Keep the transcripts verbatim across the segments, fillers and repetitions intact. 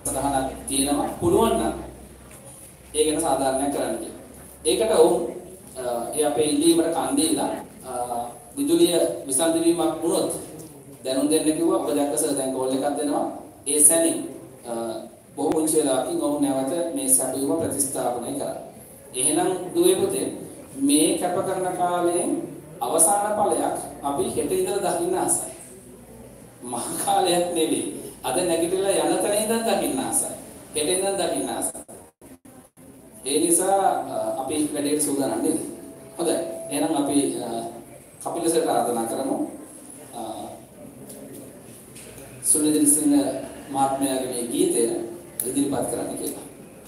සතහනක් තියෙනවා පුළුවන් නම් ඒ ගැන සාධාරණයක් කරන්න කියලා. ඒකට ඔවුන් ඒ අපේ ඉල්ලීමට කන් දීලා විදුලිය විසන්ධි වීමක් වුණොත් දැනුම් දෙන්න කිව්වා. ඔබ දැක්ක සර් දැන් කෝල් එකක් දෙනවා. ඒ සැනින් බොහෝ පුංචිලාකින් ඔවුන් නැවත මේ සැපයුම ප්‍රතිස්ථාපනය කරා. එහෙනම් දුවේ පුතේ මේ කැප කරන කාලයෙන් අවසාන ඵලයක් අපි හෙට ඉඳලා දකින්න ආසයි. මහ කාලයක් නෙවෙයි. අද නැගිටලා යන තැන ඉඳන් දකින්න ආසයි. හෙට ඉඳන් දකින්න ආසයි. ඒ නිසා අපි වැඩේට සූදානම් නේද? හොඳයි. එහෙනම් අපි කපිල සර් ආරාධනා කරමු. සුනිල් සිංහ මහත්මයාගේ මේ ගීතය ඉදිරිපත් කරන්න කියලා.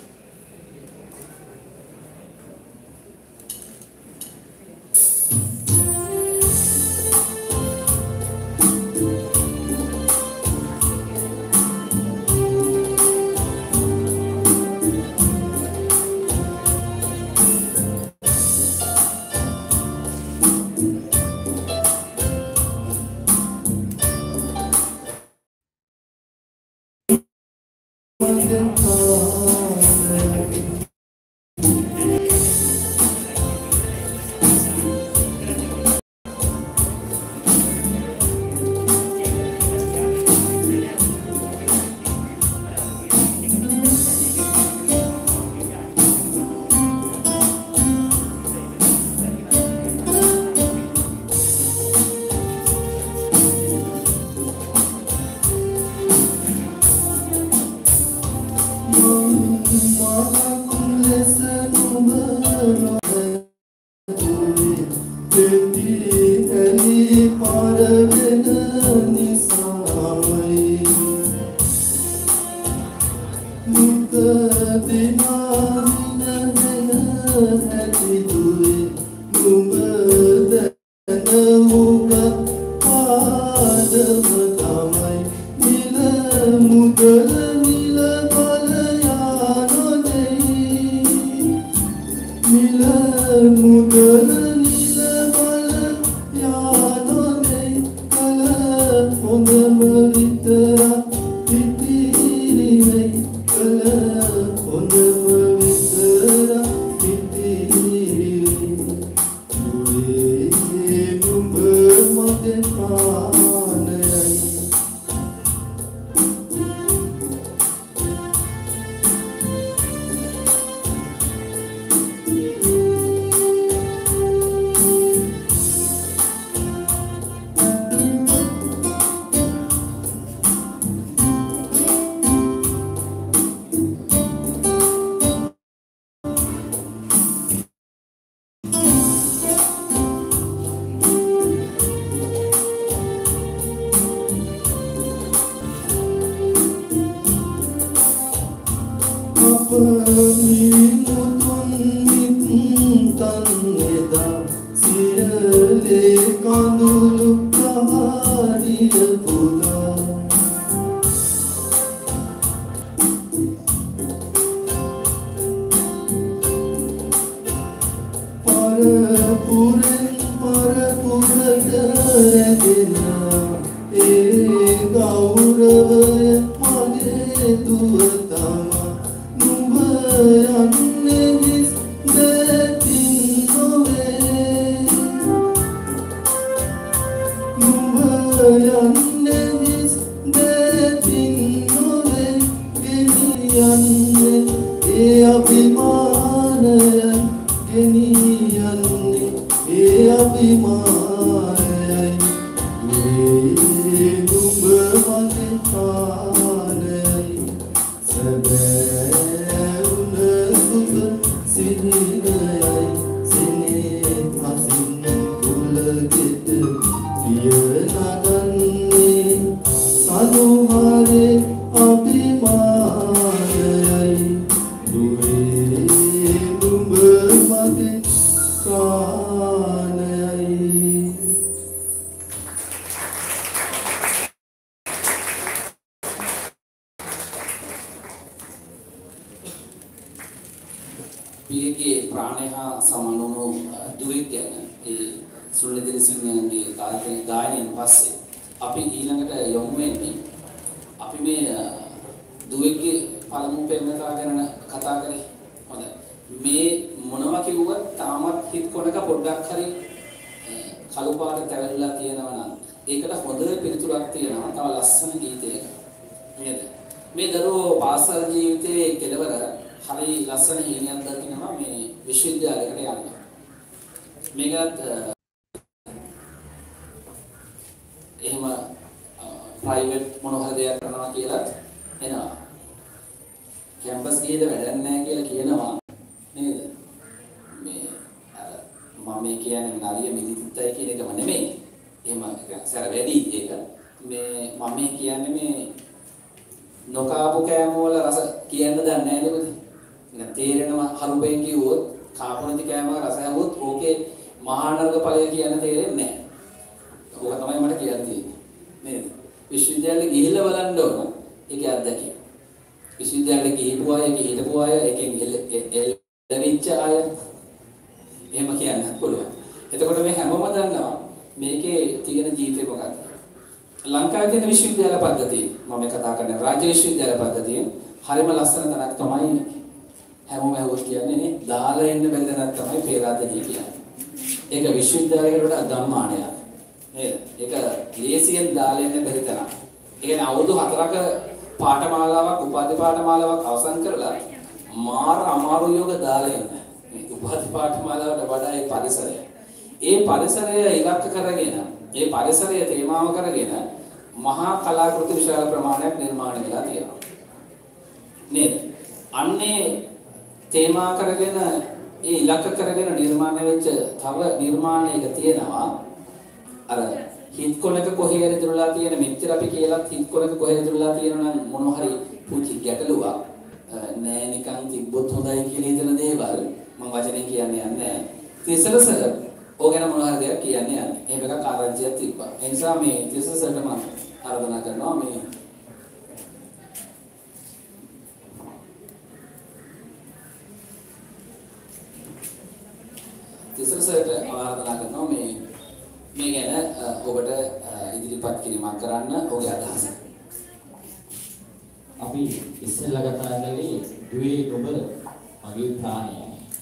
පියගේ ප්‍රාණය හා සමානවු දුවෙක් ගැන ඒ සුනිල් සිංහගේ ගායනයෙන් පස්සේ අපි ඊළඟට යොමු වෙන්නේ අපි මේ දුවෙක්ගේ පළමු පෙම්වතා ගැන කතා කරේ. හොඳයි. මේ මොනවා කිව්වත් තාමත් හිත කොනක පොඩ්ඩක් හරි කළු පාට තැවෙලා තියෙනවා නම් ඒකට හොඳ පිළිතුරක් තියෙනවා. තව ලස්සන ගීතයක. නේද? මේ දරුවෝ පාසල් ජීවිතයේ කෙලවර හරි ලස්සන හීනයක් දකිනවා මේ විශ්වවිද්‍යාලයකට යන්න. මේකත් එහෙම ප්‍රයිවට් මොන හරි දෙයක් කරනවා කියලා එනවා. කැම්පස් ගිහලා වැඩක් නැහැ කියලා කියනවා නේද? මේ අර මම මේ කියන්නේ නරිය මිදිතුත්තයි කියන එකම නෙමෙයි. එහෙම සැර වැඩි ඒක. මේ මම මේ කියන්නේ මේ නොකාපු කෑම වල රස කියන්න දන්නේ නැහැ නේද? නිකන් තේරෙනවා හරුපෙන් කිව්වොත් කාපු නැති කෑමක රස හැවුවොත් ඕකේ මහානර්ග ඵලය කියන්න තේරෙන්නේ නැහැ. ඕක තමයි මට කියන්න තියෙන්නේ. නේද? විශ්වවිද්‍යාලෙ ගිහිල්ලා බලන්න ඕන ඒකේ අත්දැකීම. විශ්වවිද්‍යාලෙ ගිහපු අය, ගිහිල්පු අය, එකෙන් එළවෙච්ච අය එහෙම කියන්න පුළුවන්. එතකොට මේ හැමෝම දන්නවා මේකේ තියෙන ජීවිතේ මොකක්ද? ලංකාවේ තියෙන විශ්වවිද්‍යාල පද්ධතිය මම කතා කරන්නේ රාජ්‍ය විශ්වවිද්‍යාල පද්ධතිය හරිම ලස්සන තැනක් තමයි හැමෝම ඇහුවොත් කියන්නේ නේ දාලා ඉන්න බැරි තැනක් තමයි පේරාදෙණිය කියන්නේ. ඒක විශ්වවිද්‍යාලයකට වඩා ධම්මානයක්. නේද? ඒක ලේසියෙන් දාලා ඉන්න බැරි තැනක්. ඒ කියන්නේ අවුරුදු හතරක පාඨමාලාවක් උපාධි පාඨමාලාවක් අවසන් කරලා මාර අමාරු යෝග දාලා ඉන්න. මේ උපාධි පාඨමාලාවට වඩා ඒ පරිසරය. ඒ පරිසරය ඉලක්ක කරගෙන ඒ පරිසරය තේමාව කරගෙන මහා කලාකෘති විශාල ප්‍රමාණයක් නිර්මාණය වෙලා තියෙනවා. නේද? අන්නේ තේමා කරගෙන ඒ ඉලක්ක කරගෙන නිර්මාණය වෙච්ච තව නිර්මාණයක තියෙනවා අර හිත් කොනක කොහේ හරි දුරලා තියෙන මෙච්චර අපි කියලා හිත් කොනක කොහේ දුරලා තියෙනවා නම් මොන හරි පුංචි ගැටලුවක් නෑ නිකන් තිබ්බොත් හොඳයි කියලා හිතන දේවල් මම වචනෙන් කියන්නේ නැහැ. තිසරසර ඕගෙන මොන හරි දෙයක් කියන්නේ නැහැ. එහෙම එකක් ආරංචියක් තිබ්බා. ඒ නිසා මේ තිසරසරට මම ආරාධනා කරනවා මේ තිසරසරට ආරාධනා කරනවා මේ මේ ගැන ඔබට ඉදිරිපත් කිරීමක් කරන්න ඔබේ අදහස. අපි ඉස්සෙල්ලා කතා කළේ දුවේ ඔබ මගේ ප්‍රාණය.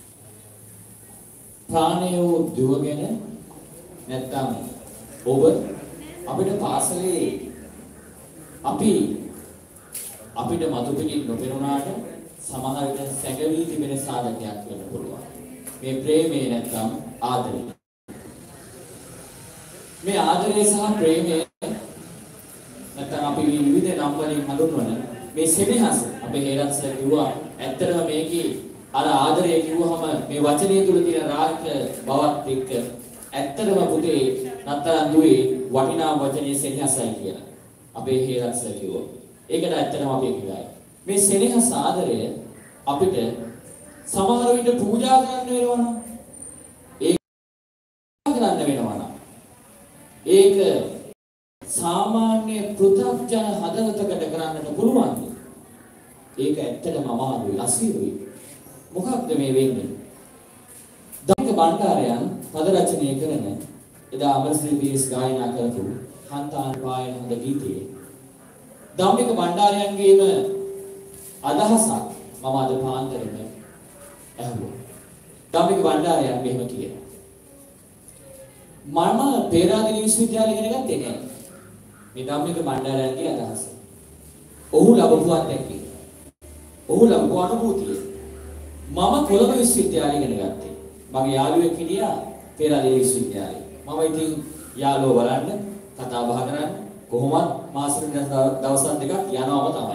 ප්‍රාණය වූ දුව ගැන නැත්තම් ඔබ අපිට පාසලේ අපි අපිට මතු පිටින් නොපෙනුනාට සමහර විට සැඟවී තිබෙන සාධකයක් වෙන්න පුළුවන්. මේ ප්‍රේමේ නැත්තම් ආදරය. මේ ආදරය සහ ප්‍රේමය නැත්නම් අපි විවිධ නම් වලින් හඳුන්වන මේ සෙනෙහස අපේ හේරත් සර් කිව්වා ඇත්තටම මේකේ අර ආදරය කිව්වහම මේ වචනය තුල තියෙන රාග බවත් එක්ක ඇත්තටම පුතේ නැත්නම් දුවේ වටිනා වචනේ සෙනෙහසයි කියලා අපේ හේරත් සර් කිව්වා. ඒකට ඇත්තටම අපි කියයි. මේ සෙනෙහස ආදරය අපිට සමහර විට පූජා කරන්න වෙනවනම් ඒක කරන්න වෙනවනම් ඒක සාමාන්‍ය පෘථග්ජන හදවතකට කරන්නට පුළුවන්. ඒක ඇත්තටම අමාරුයි අසීරුයි. මොකක්ද මේ වෙන්නේ? ධම්මික බණ්ඩාරයන් පද රචනය කරන එදා අමරසිරි පීඑස් ගායනා කරපු හන්තාන් පායන හොඳ ගීතයේ ධම්මික බණ්ඩාරයන්ගේම අදහසක් මම අද පාන්දරෙම ඇහුවා. ධම්මික බණ්ඩාරයන් මෙහෙම කියනවා. මම පේරාදෙණිය විශ්වවිද්‍යාලය ඉගෙන ගත්තේ නෑ. මේ ධම්මික බණ්ඩාරයන්ගේ අදහස. ඔහු ලැබපු අත්දැකීම. ඔහු ලැබපු අනුභූතිය. මම කොළඹ විශ්වවිද්‍යාලය ඉගෙන ගත්තේ. මගේ යාළුවෙක් හිටියා පේරාදෙණිය විශ්වවිද්‍යාලේ. මම ඉතින් යාළුවෝ බලන්න කතා බහ කරන්න කොහොමත් මාසෙකට දවස් දෙකක් යනවාම තමයි.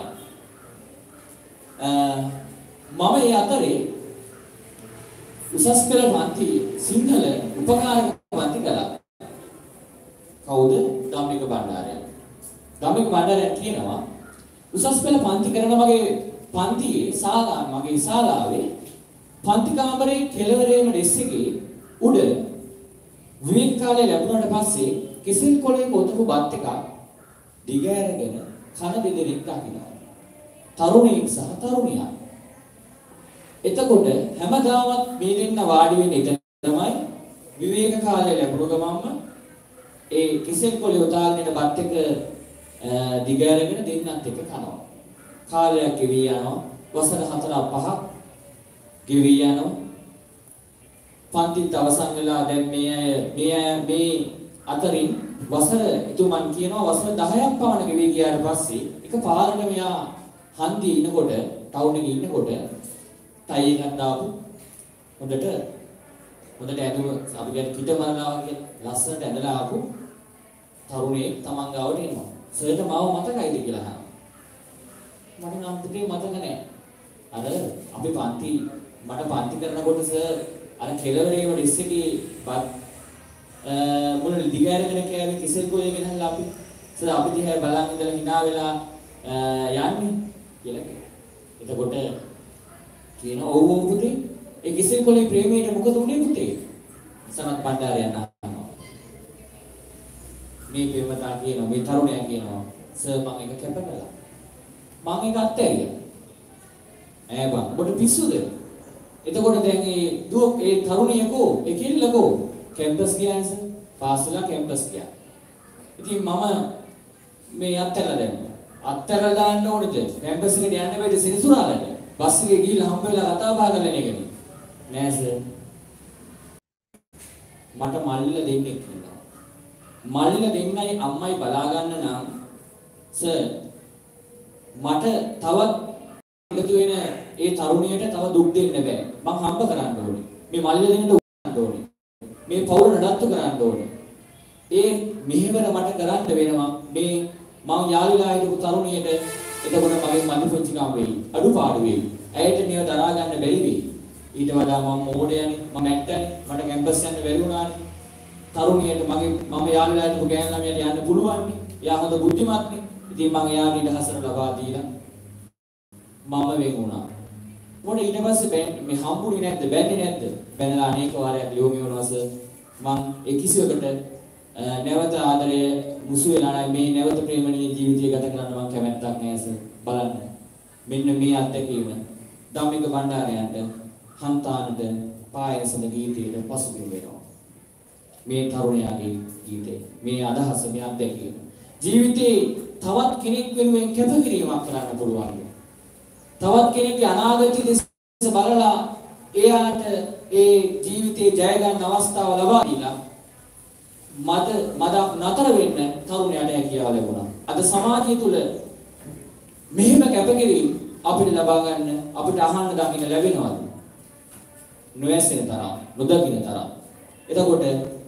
මම ඒ අතරේ උසස් පෙළ පන්ති සිංහල උපකාරක පන්ති කළා. කවුද? ධම්මික බණ්ඩාරයන්. ධම්මික බණ්ඩාරයන් කියනවා උසස් පෙළ පන්ති කරන මගේ පන්තියේ ශාලා මගේ ශාලාවේ පන්ති කාමරේ කෙළවරේම ඩෙස් එකේ උඩ විවිධ කාලේ ලැබුණාට පස්සේ කෙසෙල් කොලයක ඔතපු බත් එකක් දිගෑරගෙන කන දෙදෙනෙක් දකිනවා. තරුණයෙක් සහ තරුණියක්. එතකොට හැමදාමත් මේ දෙන්න වාඩි වෙන්නේ එතන තමයි විවේක කාලය ලැබුණු ගමන්ම ඒ කෙසෙල් කොලේ උතාගෙන බත් එක දිගෑරගෙන දෙන්නත් එක්ක කනවා. කාලයක් ගෙවි යනවා. වසර හතර පහක් ගෙවි යනවා. පන්තිත් අවසන් වෙලා දැන් මේ මේ මේ අතරින් වසර ඉතුමන් කියනවා වසර දහයක් පමණ ගෙවි ගියාට පස්සේ එක පාරට මෙයා හන්දියේ ඉනකොට ටවුන් එකේ ඉන්නකොට ටයි එකක් දාපු හොඳට හොඳට ඇඳුම අපි කියන කිට මරනවා වගේ ලස්සනට ඇඳලා ආපු තරුණයෙක් තමන් ගාවට එනවා. සර්ට මාව මතකයිද කියලා අහනවා. මට නම් පුතේ මතක නැහැ. අර අපි පන්ති මට පන්ති කරනකොට සර් අර කෙළවරේම ඩිස් එකේ බත් මොන දිගෑරගෙන කෑවේ කිසෙල් කොලේ ගෙනල්ලා අපි සර් අපි දිහා බලන් ඉඳලා hina වෙලා යන්නේ කියලා කිව්වා. එතකොට කියනවා ඔව් ඔව් පුතේ ඒ කිසෙල් කොලේ ප්‍රේමයට මොකද උනේ පුතේ? සනත් බණ්ඩාරයන් අහනවා. මේ ප්‍රේමතා කියනවා මේ තරුණයා කියනවා සර් මම එක කැපකලා. මම එක අත්හැරියා. ඈ බං ඔබට පිස්සුද? එතකොට දැන් ඒ දුව ඒ තරුණියකෝ ඒ කිල්ලකෝ කැම්පස් ගියා නේද? පාසල කැම්පස් ගියා. ඉතින් මම මේ අත්හැරලා දැම්මා. අත්හැරලා දාන්න ඕනේද? කැම්පස් එකට යන්න බැරි සිරිසුරාලට. බස් එකේ ගිහිල්ලා හම්බ වෙලා කතා බහ කරලා නේ නෑ සර්. මට මල්ලිලා දෙන්නෙක් ඉන්නවා. මල්ලිලා දෙන්නයි අම්මයි බලා ගන්න නම් සර් මට තවත් එකතු වෙන ඒ තරුණියට තව දුක් දෙන්න බෑ. මං හම්බ කරන්න ඕනේ. මේ මල්ලිලා දෙන්නට උගන්න ඕනේ. මේ පවුල නඩත්තු කරන්න ඕනේ. ඒ මෙහෙවර මට කරන්න වෙනවා. මේ මං යාළුලා හිටපු තරුණියට එතකොට මගේ මන්දි පුංචිකම් වෙයි. අඩුපාඩු වෙයි. ඇයට මේව දරා ගන්න බැරි වෙයි. ඊට වඩා මම මොඩයනේ මම ඇත්තනේ මට කැම්පස් යන්න බැරි වුණානේ. තරුණියට මගේ මම යාළුලා හිටපු ගෑනු ළමයට යන්න පුළුවන් නේ. එයා හොඳ බුද්ධිමත්නේ. ඉතින් මම එයාට ඊට හසර ලබා දීලා මම වෙන් වුණා. මොන ඊට පස්සේ මේ හම්බුනේ නැද්ද බැන්නේ නැද්ද? බැනලා අනේක වාරයක් ලියෝමි වුණාස මම ඒ කිසිවකට නැවත ආදරය මුසු වෙලා නැහැ මේ නැවත ප්‍රේමණීය ජීවිතය ගත කරන්න මම කැමැත්තක් නැහැ සර්. බලන්න. මෙන්න මේ අත්දැකීම ධම්මික බණ්ඩාරයන්ට හන්තානට පායසන ගීතයට පසුබිම් වෙනවා. මේ තරුණයාගේ ගීතේ මේ අදහස මේ අත්දැකීම ජීවිතේ තවත් කෙනෙක් වෙනුවෙන් කැපකිරීමක් කරන්න පුළුවන්. තවත් කෙනෙක්ගේ අනාගතය දෙස බලලා එයාට ඒ ජීවිතේ ජය ගන්න අවස්ථාව ලබා දීලා මද මදක් නතර වෙන්න තරුණයාට හැකියාව ලැබුණා. අද සමාජය තුල මෙහෙම කැපකිරීම අපිට ලබා ගන්න අපිට අහන්න දකින්න ලැබෙනවද? නොයැසෙන තරම්, නොදකින්න තරම්. එතකොට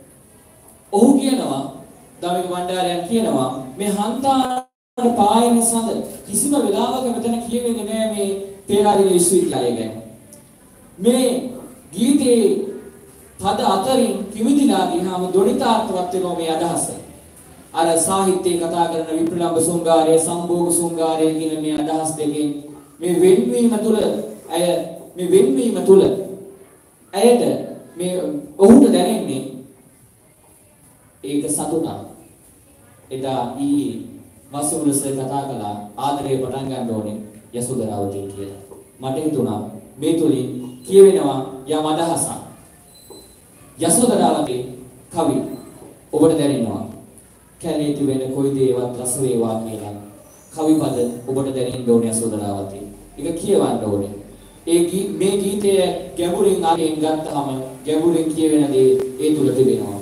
ඔහු කියනවා ධම්මික බණ්ඩාරයන් කියනවා මේ හන්තාන පායන සඳ කිසිම වෙලාවක මෙතන කියවෙන්නේ නෑ මේ පේරාදෙණිය විශ්වවිද්‍යාලය ගැන. මේ ගීතේ පද අතරින් කිමිදිලා ගියාම දොණිතාර්ථවත් වෙනවා මේ අදහස. අර සාහිත්‍යයේ කතා කරන විප්ලව සුංගාරය, සම්භෝග සුංගාරය කියන මේ අදහස් දෙකෙන් මේ වෙන්වීම තුල අය මේ වෙන්වීම තුල ඇයට මේ ඔහුට දැනෙන්නේ ඒක සතුටක්. එදා ඊයේ වසුරුස කතා කළා ආදරේ පටන් ගන්න ඕනේ යසෝදරාවතී කියලා. මට හිතුණා මේ තුලින් කියවෙනවා යම් අදහසක්. යසෝදරාවතී කවි ඔබට දැනෙනවා. කැලේ තිබෙන කොයි දේවත් රස වේවා කියලා. කවි පද ඔබට දැනෙන්න ඕනේ යසෝදරාවතී. ඒක කියවන්න ඕනේ. ඒ මේ ගීතය ගැඹුරින් අරින් ගත්තාම ගැඹුරින් කියවෙන දේ ඒ තුල තිබෙනවා.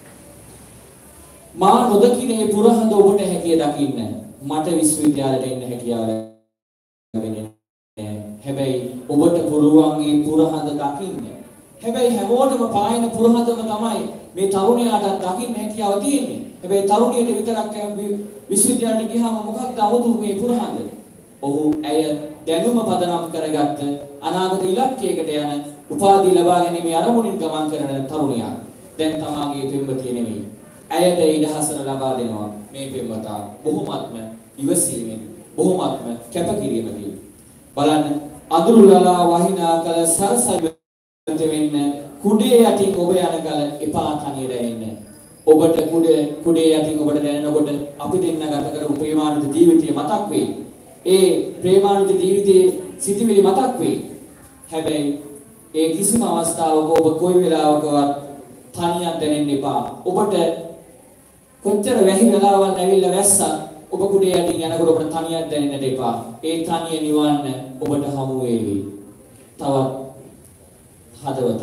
මා නොදකින්නේ පුරහඳ ඔබට හැකිය දකින්න මට විශ්වවිද්‍යාලයට එන්න හැකියාව ලැබෙන්නේ නැහැ. හැබැයි ඔබට පුළුවන් මේ පුරහඳ දකින්න. හැබැයි හැමෝටම පායන පුරහඳම තමයි මේ තරුණයාට දකින්න හැකියාව තියෙන්නේ. හැබැයි තරුණියට විතරක් විශ්වවිද්‍යාලයට ගියාම මොකක්ද අවුතු මේ පුරහඳ? ඔහු ඇය දැනුම පදනම් කරගත්ත අනාගත ඉලක්කයකට යන උපාධිය ලබා ගැනීමේ අරමුණින් ගමන් කරන තරුණයා. දැන් තමාගේ පෙම්වතිය නෙමෙයි. ඇයට ඉඩහසර ලබා දෙනවා මේ පෙම්වතා බොහොමත්ම ඉවසීමෙන් බොහොමත්ම කැපකිරීමකින්. බලන්න අඳුරුලලා වහිනා කල සරසවිත වෙන්න කුඩේ යටින් ඔබ යන කල එපා තනියට එන්න. ඔබට කුඩේ කුඩේ යටින් ඔබට දැනෙනකොට අපි දෙන්න ගත කරපු ප්‍රේමානුත ජීවිතය මතක් වෙයි. ඒ ප්‍රේමානුත ජීවිතයේ සිටිවිලි මතක් වෙයි. හැබැයි ඒ කිසිම අවස්ථාවක ඔබ කොයි වෙලාවකවත් තනියක් දැනෙන්න එපා. ඔබට කොච්චර වැහි වෙලාවක් ඇවිල්ලා වැස්සා ඔබ කුඩේ යටින් යනකොට ඔබට තනියක් දැනෙන්නට එපා. ඒ තනිය නිවන්න ඔබට හමු වේවි. තවත් හදවතක්.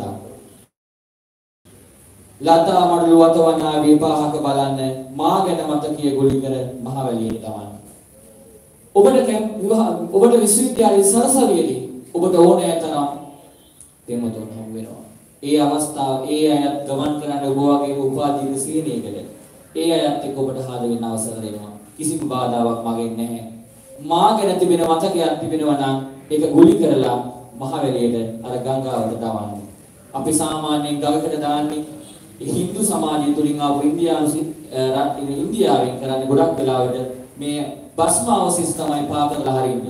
ලතා මඩලු වතවනා විපාක බලන්න මා ගැන මතකිය ගොලිකර මහවැලියට ගමන්. ඔබට විවාහ ඔබට විශ්වවිද්‍යාලයේ සරසවියේදී ඔබට ඕනෑ තරම් දෙමතුන් හමු වෙනවා. ඒ අවස්ථාව ඒ අයත් ගමන් කරන්න ඔබ වගේ උපාධික සීනියකට ඒ අයත් එක්ක ඔබට හාද වෙන්න අවසර දෙනවා. කිසිම බාධාවක් මගෙන් නැහැ. මා ගැන තිබෙන මතකයක් තිබෙනවා නම් ඒක ගුලි කරලා මහවැලියට අර ගංගාවට දාන්න. අපි සාමාන්‍යයෙන් ගඟකට දාන්නේ හින්දු සමාජය තුලින් ආපු ඉන්දියානු ඉන්දියාවෙන් කරන්නේ ගොඩක් වෙලාවට මේ භස්ම අවශිෂ්ඨ තමයි පා කරලා හරින්නේ.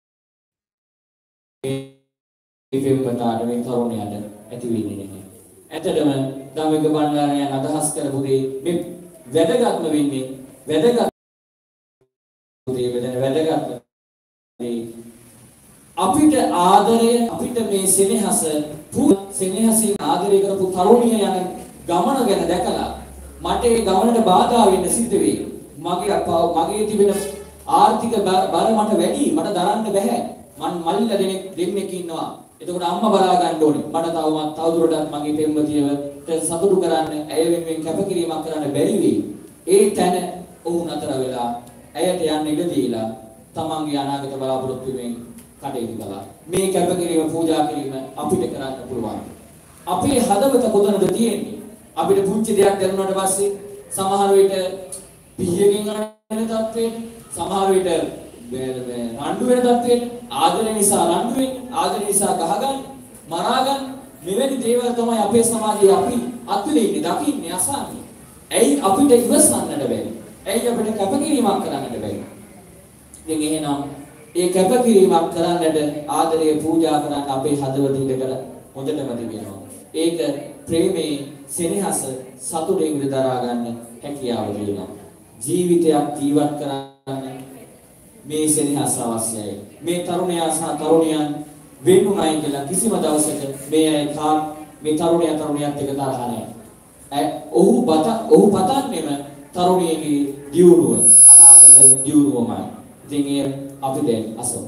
මේ පෙම්වතාට මේ තරුණයාට ඇති වෙන්නේ නැහැ. ඇත්තටම ගමක බණ්ඩාරයන් අදහස් කරපු දේ මේ වැදගත්ම වෙන්නේ වැදගත් දේ වෙන වැදගත් දේ අපිට ආදරය අපිට මේ සෙනෙහස සෙනෙහසින් ආදරය කරපු තරුණිය යන ගමන ගැන දැකලා මට ඒ ගමනට බාධා වෙන්න සිද්ධ වෙයි. මගේ මගේ තිබෙන ආර්ථික බර මට වැඩි මට දරන්න බෑ. මන් මල්ල දෙනෙක් දෙන්නෙක් ඉන්නවා. එතකොට අම්මා බලා ගන්න ඕනේ. මට තවමත් තවදුරටත් මගේ පෙම්වතියවට සතුටු කරන්න, ඇය වෙනුවෙන් කැපකිරීමක් කරන්න බැරි වෙයි. ඒ තැන ඔහු නතර වෙලා ඇයට යන්න ඉඩ දීලා තමන්ගේ අනාගත බලාපොරොත්තු වෙමින් කටයුතු කළා. මේ කැපකිරීම පූජා කිරීම අපිට කරන්න පුළුවන්. අපේ හදවත කොතනද තියෙන්නේ? අපිට පුංචි දෙයක් දැනුණාට පස්සේ සමහර විට පිහියකින් අරගෙන තත්ත්වයට, සමහර විට රණ්ඩු වෙන තත්ත්වයට, ආදරය නිසා රණ්ඩු වෙන්නේ, ආදරය නිසා ගහගන්න, මරාගන්න මෙවැනි දේවල් තමයි අපේ සමාජයේ අපි අත්විඳින්නේ, දකින්නේ, අසන්නේ. ඇයි අපිට ඉවසන්නට බැරි? ඇයි අපිට කැපකිරීමක් කරන්නට බැරි? ඉතින් එහෙනම් ඒ කැපකිරීමක් කරන්නට ආදරය පූජා කරන්න අපේ හදවත ඉඳලා හොඳටම තිබෙනවා. ඒක ප්‍රේමේ සෙනෙහස සතුටෙන් විදරා ගන්න හැකියාව දෙනවා. ජීවිතයක් ජීවත් කරන්න මේ සෙනෙහස අවශ්‍යයි. මේ තරුණයා සහ තරුණියන් වෙනුණයි කියලා කිසිම දවසක මේ අය කා මේ තරුණයා තරුණියත් එක්ක තරහ නැහැ. ඔහු බත ඔහු පතන්නේම තරුණියගේ දියුණුව අනාගත දියුණුවමයි. ඉතින් ඒ අපි දැන් අසමු.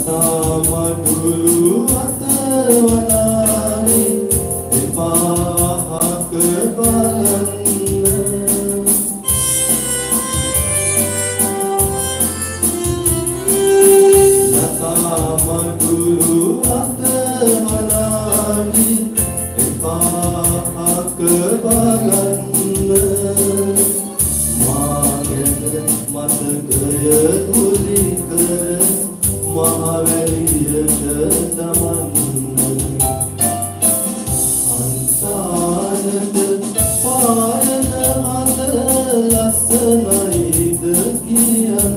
මඩුළු අතවලානේ එපාහක බලන්න ලතා මඩුළු අතවලානේ එපාහක බලන්න මාගෙද මතකය කුලි කර මහවැලියට දමන්න අන්සානට පායන හද ලස්සනයිද කියන්න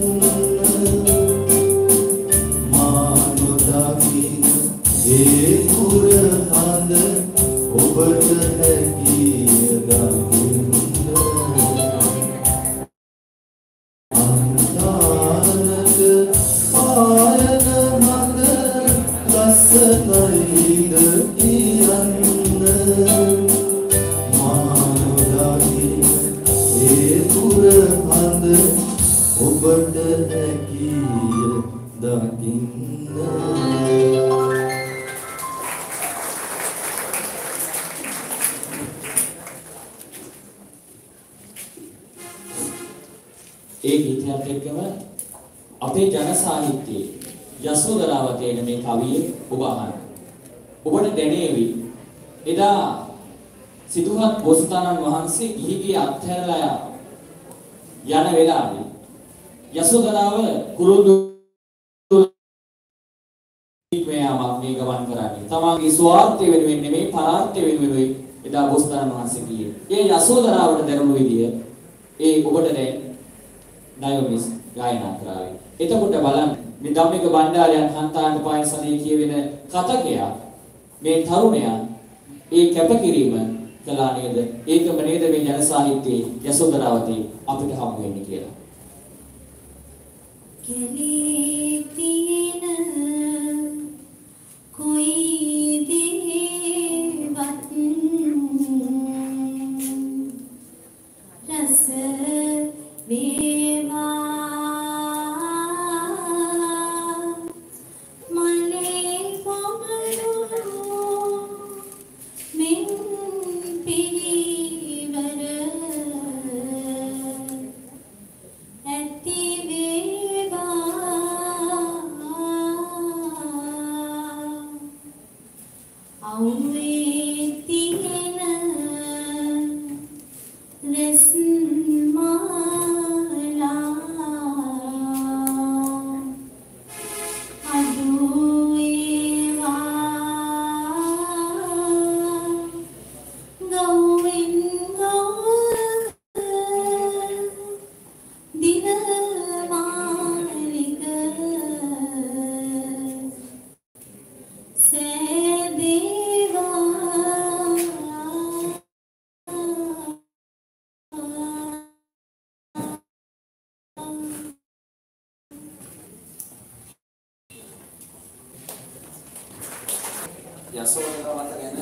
මා නොදකින ඒ කුර හඳ ඔබට හැකිය දකින්න අන්සානට පායන හද ලස්සනයිද කියන්න මා නොදකින ඒ කුර හඳ ඔබට හැකිය දකින්න ඒ ගීතයත් එක්කම අපේ ජන සාහිත්‍යයේ යසෝදරාව කියන මේ කවිය ඔබ අහන්න. ඔබට දැනේවි එදා සිදුහත් බෝසතාණන් වහන්සේ ගිහිගේ අත්හැරලා යන වෙලාවේ යසෝදරාව කුරුඳු මෙයාමක් මේ ගමන් කරන්නේ. තමන්ගේ ස්වාර්ථය වෙනුවෙන් නෙමෙයි පරාර්ථය වෙනුවෙන් එදා බෝසතාණන් වහන්සේ ගියේ. ඒ යසෝදරාවට දැනුණු විදිය ඒ ඔබට දැන් නයෝමිස් ගායනා කරාවේ. එතකොට බලන්න මේ ධම්මික බණ්ඩාරයන් හන්තාන පායසනේ කියවෙන කතකයා මේ තරුණයා ඒ කැපකිරීම කළා නේද? ඒකම නේද මේ ජන සාහිත්‍යයේ යසෝදරාවතී අපිට හමු වෙන්නේ කියලා. කෙලී තියෙන કોઈ දේවත් රස වේවා මලේ කොමලෝ මින් පිරිවර ඇති වේවා අවුවේ තියෙන රෙස් යසෝදරාවත ගැන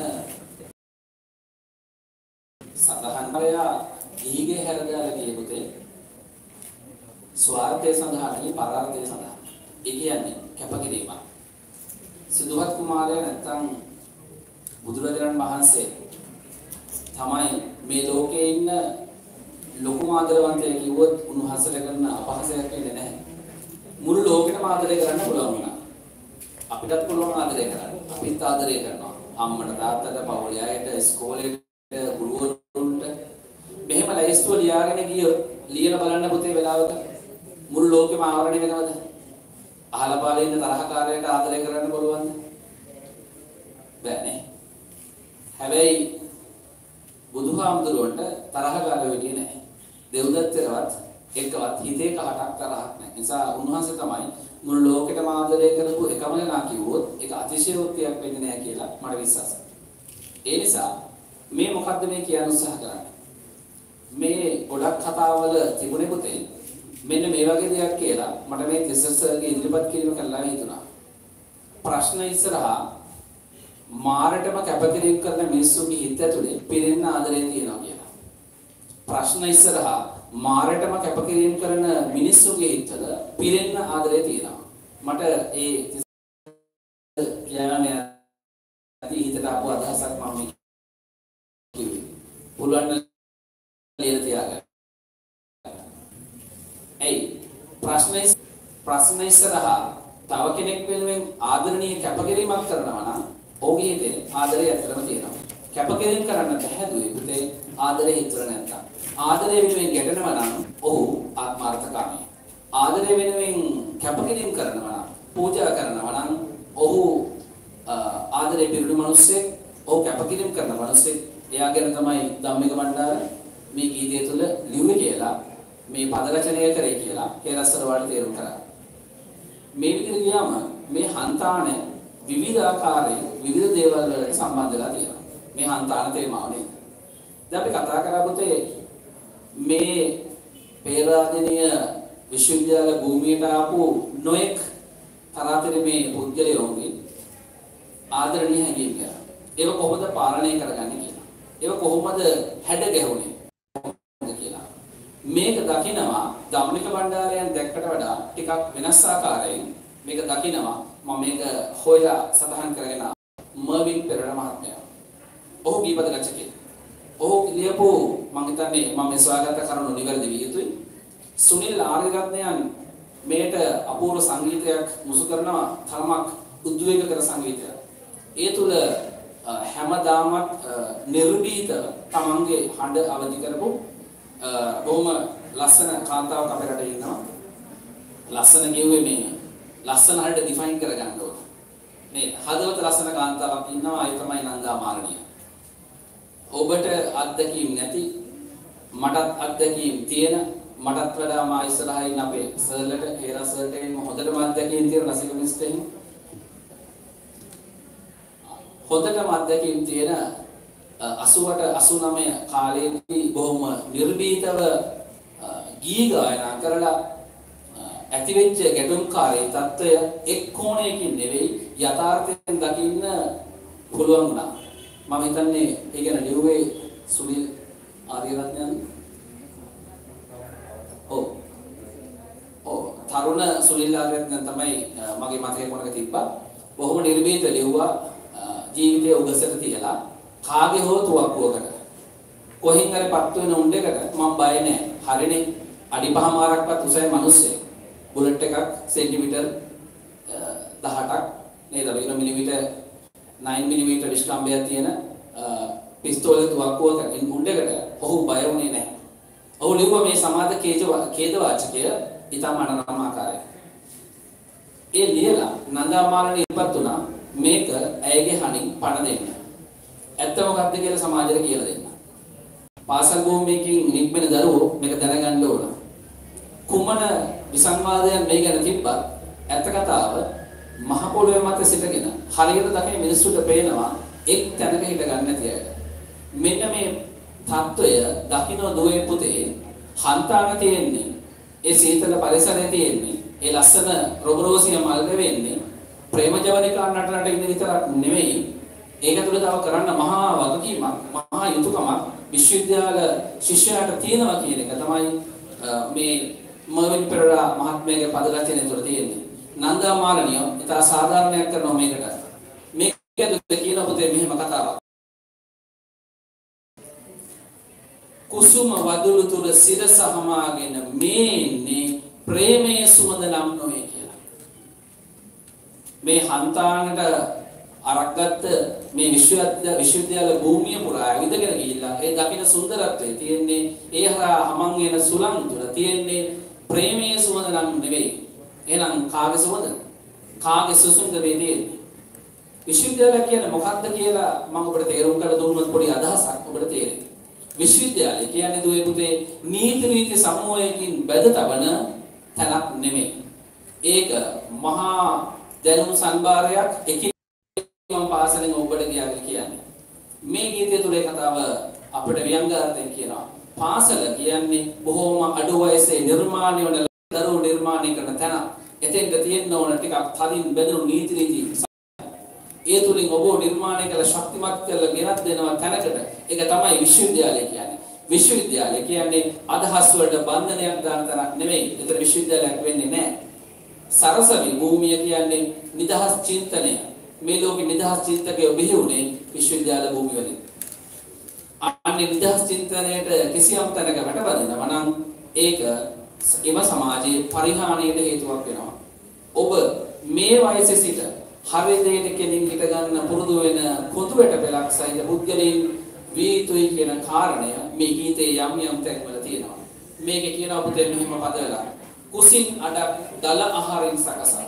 සඳහන් කරලා ගිහිගේ හැරගාලා ගියේ පුතේ ස්වාර්ථය සඳහා නෙවෙයි පරාර්ථය සඳහා. ඒ කියන්නේ කැපකිරීමක්. සිදුහත් කුමාරයා නැත්තම් බුදුරජාණන් වහන්සේ තමයි මේ ලෝකේ ඉන්න ලොකුම ආදරවන්තයෙක් කිව්වොත් උන්වහන්සේට කරන අපහාසයක් වෙන්නේ නැහැ. මුළු ලෝකෙටම ආදරය කරන්න පුළුවන් වුණා. අපිටත් පුළුවන් ආදරය කරන්න. අපිත් ආදරය කරනවා. අම්මට තාත්තට පවුලේ අයට ඉස්කෝලේට ගුරුවරුන්ට මෙහෙම ලයිස්තුව ලියාගෙන ගිය ලියන බලන්න පුතේ වෙලාවක මුළු ලෝකෙම ආවරණය වෙනවද? අහලා පාලේ ඉන්න තරහකාරයට ආදරය කරන්න පුළුවන්ද? බෑනේ. හැබැයි බුදුහාමුදුරුවන්ට තරහකාරයෝ හිටියේ නැහැ. දෙව්දත්තටවත් එක්කවත් හිතේ කහටක් තරහක් නැහැ. නිසා උන්වහන්සේ තමයි මුළු ලෝකෙටම ආදරය කරපු එකම කෙනා කිව්වොත් ඒක අතිශයෝක්තියක් වෙන්නේ නැහැ කියලා මට විශ්වාසයි. ඒ නිසා මේ මොකද්ද මේ කියන්න උත්සාහ කරන්නේ? මේ ගොඩක් කතාවල තිබුණේ පුතේ මෙන්න මේ වගේ දෙයක් කියලා මට මේ තිස්සර්ගේ ඉදිරිපත් කිරීම කළා හිතුණා. ප්‍රශ්න ඉස්සරහා මාරටම කැපකිරීම කරන මිනිස්සුන්ගේ හිත ඇතුලේ පිරෙන්න ආදරය තියෙනවා කියලා. ප්‍රශ්න ඉස්සරහා මාරටම කැපකිරීම කරන මිනිස්සුන්ගේ හිතවල පිරෙන්න ආදරය තියෙනවා. මට ඒ ප්‍රශ්න ඉස්සරහා තව කෙනෙක් වෙනුවෙන් ආදරණීය කැපකිරීමක් කරනවා නම් ඔහුගේ හිතේ ආදරය ඇත්තටම තියෙනවා. කැපකිරීම කරන්න බැහැ දුවේ පුතේ ආදරය හිතර නැත්තම්. ආදරය වෙනුවෙන් ගැටෙනවා නම් ඔහු ආත්මාර්ථකාමී. ආදරය වෙනුවෙන් කැපකිරීම කරනවා නම් පූජා කරනවා නම් ඔහු ආදරය පිරුණු මිනිස්සෙක්. ඔහු කැපකිරීම කරන මිනිස්සෙක්. එයා ගැන තමයි ධම්මික බණ්ඩාර මේ ගීතය තුළ ලිව්වේ කියලා මේ පද රචනය කරේ කියලා හේරස්සර වල තේරුම් කරා. මේ විදිහට ගියාම මේ හන්තාන විවිධ ආකාරයේ විවිධ දේවල් වලට සම්බන්ධ වෙලා තියෙනවා. මේ හන්තාන තේමාවනේ. දැන් අපි කතා කරා පුතේ මේ පේරාදෙණිය විශ්වවිද්‍යාල භූමියට ආපු නොඑක් තරාතිරේ මේ පුද්ගලයෝගේ ආදරණීය හැඟීම් කියලා. ඒක කොහොමද පාලනය කරගන්නේ කියලා. ඒක කොහොමද හැඩ ගැහුනේ කියලා. මේක දකිනවා ධම්මික බණ්ඩාරයන් දැක්කට වඩා ටිකක් වෙනස් ආකාරයෙන් මේක දකිනවා. මම මේක හොයලා සඳහන් කරගෙන මර්වින් පෙරේරා මහත්මයා. ඔහු ගීපද රචකයෙක්. ඔහු ලියපු මම හිතන්නේ මම මේ සොයාගත්ත කරුණු නිවැරදි විය යුතුයි. සුනිල් ආරියරත්නයන් මේට අපූර්ව සංගීතයක් මුසු කරනවා තරමක් උද්වේගකර සංගීතයක්. ඒ තුල හැමදාමත් නිර්භීත තමන්ගේ හඬ අවදි කරපු බොහොම ලස්සන කාන්තාවක් අපේ රටේ ඉන්නවා. ලස්සන කියුවේ මේ ලස්සන හඬ ඩිෆයින් කරගන්න ඕන. මේ හදවත ලස්සන කාන්තාවක් ඉන්නවා ඒ තමයි නන්දා මාරණිය. ඔබට අත්දැකීම් නැති මටත් අත්දැකීම් තියෙන මටත් වඩා මා ඉස්සරහින් අපේ සර්ලට හේරා සර්ට එන්න හොඳටම අත්දැකීම් තියෙන රසික මිනිස්ටර් හොඳටම අත්දැකීම් තියෙන අසූවට අසූනවය කාලයේදී බොහොම නිර්භීතව ගී ගායනා කරලා ඇතිවෙච්ච ගැටුම්කාරී තත්ත්වය එක් කෝණයකින් නෙවෙයි යථාර්ථයෙන් දකින්න පුළුවන් වුණා. මම හිතන්නේ ඒ ගැන ලියුවේ සුනිල් ආරියරත්නයන්. ඔව්. ඔව් තරුණ සුනිල් ආරියරත්නයන් තමයි මගේ මතකයේ කොනක තිබ්බා. බොහොම නිර්භීත ලියුවා ජීවිතයේ උගසට තියලා කාගේ හෝ තුවක්කුවකට කොහෙන් හරි පත්තු වෙන උණ්ඩයකට මම බය නැහැ. හරිනේ අඩි පහමාරක්වත් උසයි මිනිස්සෙක්. බුලට් එකක් සෙන්ටිමීටර් දහඅටක් නේද වෙන මිලිමීටර් නවය මිලිමීටර් විස්කම්බයක් තියෙන පිස්තෝල තුවක්කුවක උණ්ඩයකට ඔහු බය වුණේ නැහැ. ඔහු ලිව්වා මේ සමාජ ඛේදවාචකය ඊටම අනරම ආකාරයි. ඒ ලියලා නන්දාමාලනී ඉපත් වුණා මේක ඇයගේ හණින් පණ දෙන්න. ඇත්ත මොකක්ද කියලා සමාජයට කියලා දෙන්න. පාසල් භූමියකින් නික්මෙන දරුවෝ මේක දැනගන්න ඕන. කුමන විසංවාදයන් මේ ගැන තිබ්බත් ඇත්ත කතාව මහ පොළොවේ මත සිටගෙන හරියට දකින මිනිස්සුන්ට පේනවා එක් තැනක හිට ගන්න නැති අය. මෙන්න මේ තත්වය දකින්න දුවේ පුතේ හන්තාන තියෙන්නේ ඒ සීතල පරිසරයේ තියෙන්නේ ඒ ලස්සන රොබරෝසිය මල් වෙන්නේ ප්‍රේමජවනිකා නටනට ඉන්න විතරක් නෙමෙයි ඒක තුළ තව කරන්න මහා වගකීමක් මහා යුතුයකමක් විශ්වවිද්‍යාල ශිෂ්‍යයාට තියෙනවා කියන එක තමයි මේ මර්වින් පෙරේරා මහත්මයාගේ පද රචනය තුළ තියෙන්නේ. නන්දා මාලනිය ඉතා සාධාරණයක් කරනවා මේකට. මේක කියන පොතේ මෙහෙම කතාවක්. කුසුම වදුළු තුර සිරස හමාගෙන මේන්නේ ප්‍රේමයේ සුවඳ නම් නොවේ කියලා. මේ හන්තානට අරක්ගත්ත මේ විශ්වවිද්‍යාල විශ්වවිද්‍යාල භූමිය පුරා විදගෙන ගිහිල්ලා ඒ දකින්න සුන්දරත්වයේ තියෙන්නේ ඒ හරහා හමන් වෙන සුළං තුල තියෙන්නේ ප්‍රේමයේ සුවඳ නම් නෙවෙයි. එහෙනම් කාගේ සුවඳ? කාගේ සුසුම්ද වේදී? විශ්වවිද්‍යාලය කියන්නේ මොකක්ද කියලා මම ඔබට තේරුම් කරලා දුන්නොත් පොඩි අදහසක් ඔබට තේරෙයි. විශ්වවිද්‍යාලය කියන්නේ දුවේ පුතේ නීති රීති සමූහයකින් බැඳ තබන තැනක් නෙමෙයි. ඒක මහා දැනුම් සම්භාරයක් එකින් මම පාසලෙන් ඔබට ගියාගෙන කියන්නේ. මේ ගීතය තුලේ කතාව අපිට ව්‍යංගාර්ථයෙන් කියනවා. පාසල කියන්නේ බොහෝම අඩු වයසේ නිර්මාණය වන දරුවෝ නිර්මාණය කරන තැන. එතෙන්ද තියෙන්න ඕන ටිකක් තදින් බැඳුණු නීති රීති. ඒ තුලින් ඔබ නිර්මාණය කළ ශක්තිමත් කරලා ගෙනත් දෙනවා තැනකට. ඒක තමයි විශ්වවිද්‍යාලය කියන්නේ. විශ්වවිද්‍යාලය කියන්නේ අදහස් වලට බන්ධනයක් දාන තරක් නෙමෙයි. ඒතර විශ්වවිද්‍යාලයක් වෙන්නේ නැහැ. සරසවි භූමිය කියන්නේ නිදහස් චින්තනය. මේ ලෝකේ නිදහස් චින්තකයෝ බිහි වුණේ විශ්වවිද්‍යාල භූමිය වලින්. අන්නේ නිදහස් චින්තනයේට කිසියම් තැනක වැටබදිනවා නම් ඒක එම සමාජයේ පරිහානියට හේතුවක් වෙනවා. ඔබ මේ වයසේ සිට හරි දෙයට කෙලින් හිට ගන්න පුරුදු වෙන පොදුවට පෙළක් සහිත පුද්ගලයන් වී යුතුයි කියන කාරණය මේ ගීතේ යම් යම් තැන්වල තියෙනවා. මේකේ කියනවා පුතේ මෙහිම පදවලා කුසින් අඩක් දල ආහාරයෙන් සකසා.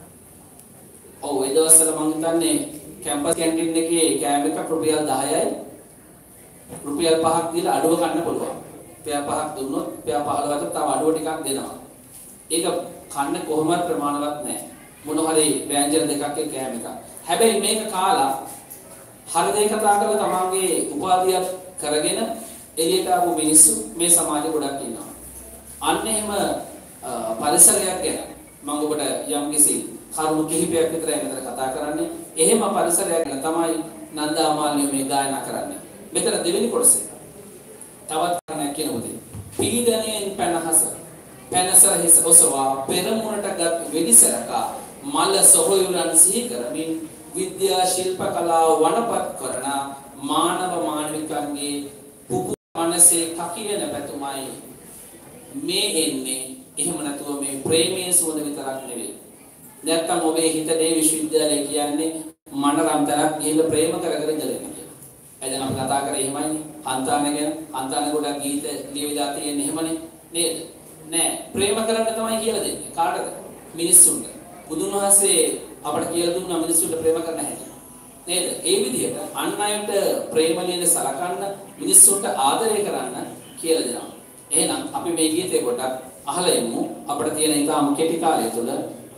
ඔව් ඒ දවස්වල මම හිතන්නේ කැම්පස් කැන්ටින් එකේ කෑම එක රුපියල් දහයයි රුපියල් පහක් දීලා අඩුව ගන්න පුළුවන්. පැය පහක් දුන්නොත් පැය පහළොවට තව අඩුව ටිකක් දෙනවා. ඒක කන්න කොහොමවත් ප්‍රමාණවත් නැහැ. මොන හරි ව්‍යංජන දෙකක් එක්ක කෑම එක. හැබැයි මේක කාලා හරි දෙයක් කතා කරලා තමන්ගේ උපාධියක් කරගෙන එළියට ආපු මිනිස්සු මේ සමාජෙ ගොඩක් ඉන්නවා. අන්න එහෙම පරිසරයක් ගැන මම ඔබට යම්කිසි කරුණු කිහිපයක් විතරයි මෙතන කතා කරන්නේ. එහෙම පරිසරයක් ගැන තමයි නන්දාමාලිනිය මේ ගායනා කරන්නේ. මෙතන දෙවෙනි කොටසේ තවත් කණක් කියනකොට පීඩණයෙන් පැනහස පැනසර හිස ඔසවා පෙරමුණටගත් වෙඩිසරකා මල සොහොයුරන් සිහි කරමින් විද්‍යා ශිල්ප කලාව වනපත් කරන මානව මානවිකයන්ගේ පුපු මනසේ කකියන පැතුමයි මේ එන්නේ. එහෙම නැතුව මේ ප්‍රේමයේ සුවඳ විතරක් නෙවෙයි. නැත්තම් ඔබේ හිතේ විශ්වවිද්‍යාලය කියන්නේ මනරම්තරක් ගිහිල්ලා ප්‍රේම කර කර ඉඳලා කියලා. එදන් අපි කතා කරේ එහෙමයි. හන්තාන ගැන හන්තාන ගොඩක් ගීත ලියවිලා තියෙන්නේ එහෙමනේ නේද? නෑ ප්‍රේම කරන්න තමයි කියලා දෙන්නේ. කාටද? මිනිස්සුන්ට. බුදුන් වහන්සේ අපට කියලා දුන්නා මිනිස්සුන්ට ප්‍රේම කරන්න හැටි. නේද? ඒ විදිහට අන් අයට ප්‍රේමලියන සලකන්න මිනිස්සුන්ට ආදරය කරන්න කියලා දෙනවා. එහෙනම් අපි මේ ගීතේ පොඩ්ඩක් අහලා ඉමු. අපිට තියෙන ඉතාම කෙටි කාලය තුළ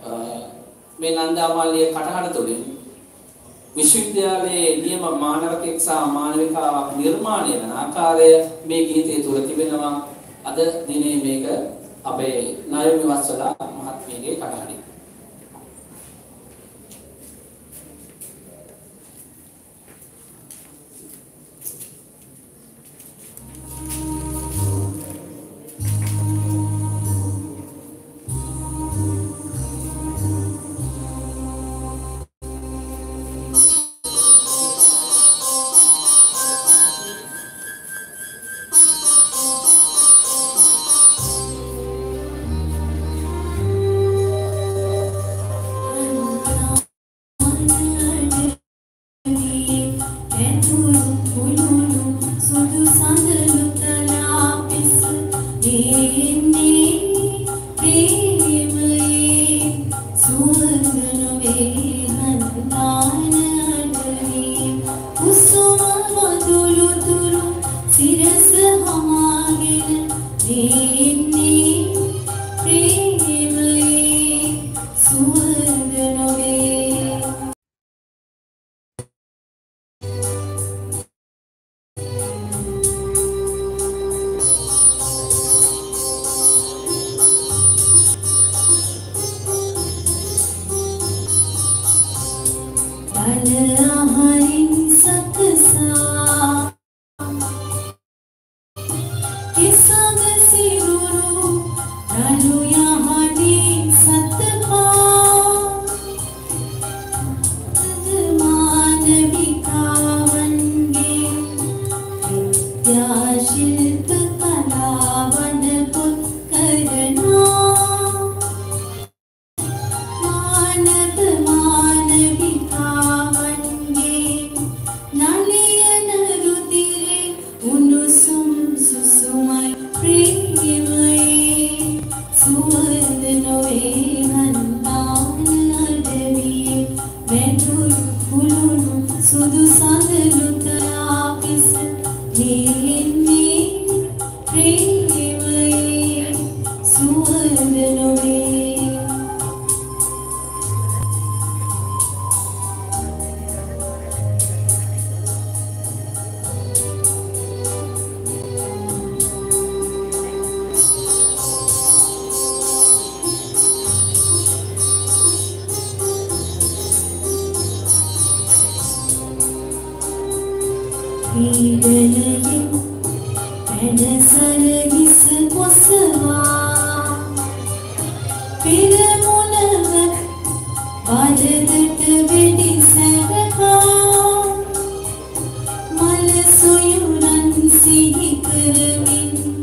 මේ නන්දාමාලිනිය කටහඬ තුළින් විශ්වවිද්‍යාලයේ නියම මානවකෙක් සහ මානවිකාවක් නිර්මාණය වන ආකාරය මේ ගීතය තුළ තිබෙනවා. අද දිනේ මේක අපේ නායක වස්සලා මහත්මියගේ කටහඬින්.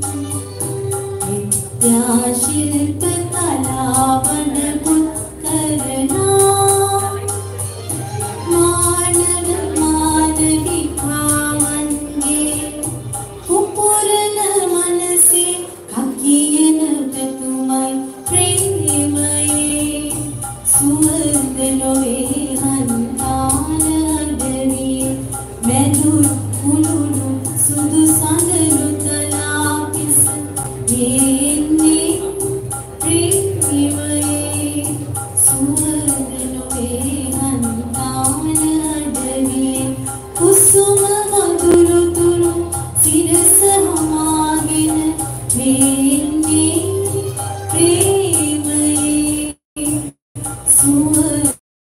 ශිල්ප කලාවන පුත් සුවඳ නොවේ හන්තාන අඩවියේ මැදුරු කුළුණු සුදු සඳලු තලා පිස එන්නේ ප්‍රේමයේ සුවඳ නොවේ හන්තාන අඩවියේ කුසුම මధుරු තුරු සිරස හමාගෙන මෙන්නේ ප්‍රේමයේ සුවඳ